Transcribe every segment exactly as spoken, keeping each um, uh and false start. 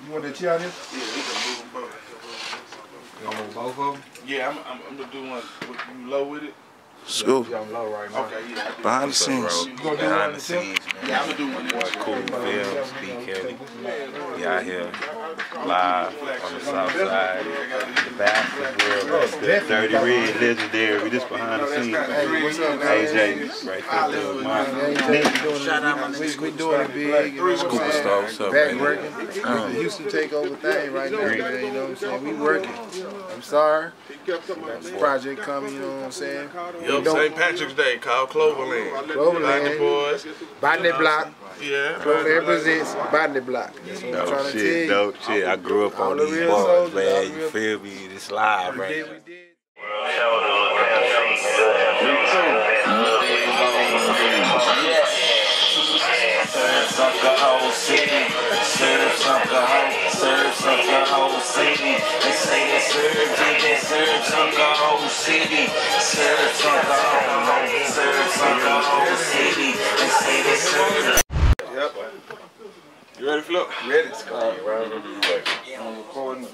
You want that chair on this? Yeah, we can move them both. You want to move both of them? Yeah, I'm, I'm, I'm gonna do one. You low with it? Scoop. Yeah, I'm low right now. Okay, yeah. Behind the scenes. You gonna do Behind one the scenes, man. Yeah, I'm gonna do one. Boy, Cool Films, B. Kelly. We out here live on the south side. The basketball, the Dirty Red, legendary. We just behind the scenes. Hey, what's up, man? A J, right there. My Shout out my nigga. We doing it big. You know what I'm Scuba saying? Star, what's up, Back man? working. It's the Houston takeover thing right now, man. You know what I'm saying? We working. I'm sorry. Project coming, you know what I'm saying? Yep, Saint Patrick's Day, called Cloverland. Cloverland. Botany Boys. Botany Block. Yeah. Cloverland presents Botany Block. That's what I'm trying dope to shit, tell you. dope shit. I grew up All on the these real bars, soldiers, all man. the You real- feel me? It's live We right did, now. we did. Serve sucker whole city, serve sucker whole, serve sucker whole city. They say they serve, they serve sucker whole city, serve sucker whole, serve sucker whole city. They say they serve. Yep. You ready, Flip? Ready. All right, I'm recording.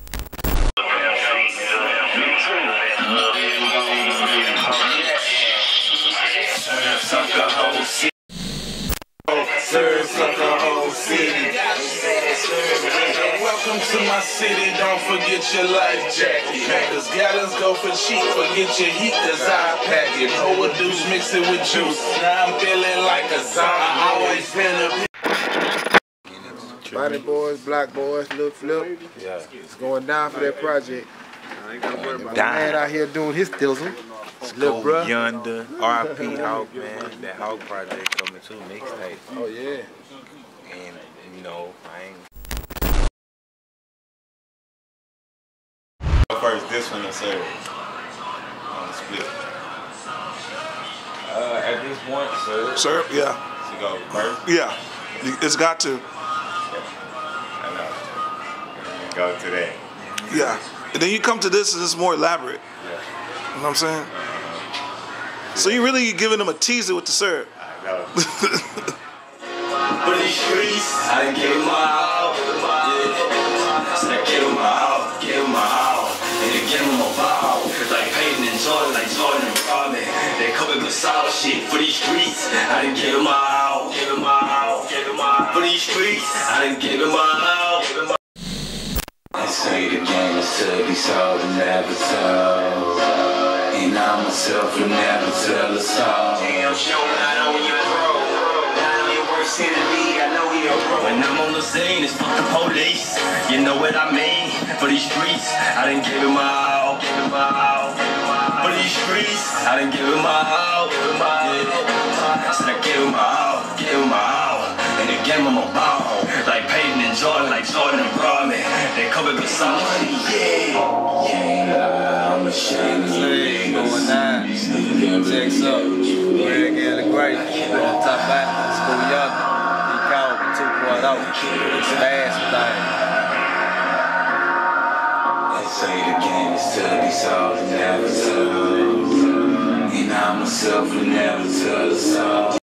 Serve sucker whole city. Serve sucker whole city. Welcome to my city, don't forget your life jacket. Cause gallons go for cheap, forget your heat, cause I pack it. Overdose, mix it with juice. Now I'm feeling like a zombie. I always been a Body Boys, Black Boys, Lil Flip. Yeah. It's going down for that project. Down. Man out here doing his thizzle. It's Lil Go bruh. Yonder, R I P Hawk, man. That Hawk project coming too, mixtape. Oh yeah. And, you know, I ain't. First, this one is served on the split. Uh, at this point, sir. Sir, yeah, So go first. yeah, it's got to, I know. Go to that. yeah. And then you come to this and it's more elaborate. Yeah. You know what I'm saying? So you really giving them a teaser with the syrup. I know. For these streets, I done gave 'em my all. Yeah. So I gave 'em my all, gave 'em my all. And then gave 'em a ball. Like Peyton and Jordan, like Jordan and Rodman. They come with solid shit. For these streets, I done gave 'em my all, gave 'em my all, gave 'em my all. For these streets, I done gave 'em my all, gave 'em my all. I say the game is to be sold and never told. And I myself will never tell us all. Damn, show not on your pro. Not on your worst enemy, I know you're a pro. When I'm on the scene, it's fuck the police. You know what I mean? For these streets, I done give it my all, give it my all. For these streets, I done give it my all, give it my all. I said I give it my all, give it my all. And again, I'm a ball. Like Peyton and Jordan, like Jordan and Rodman. They come with some money, yeah. Yeah, I'm ashamed of you niggas. Going down, checks up, Greg and the Great, on top back, School Yonder, he called me two point oh, it's fast thing. They say the game is to be solved and never told. And I myself will never tell us all.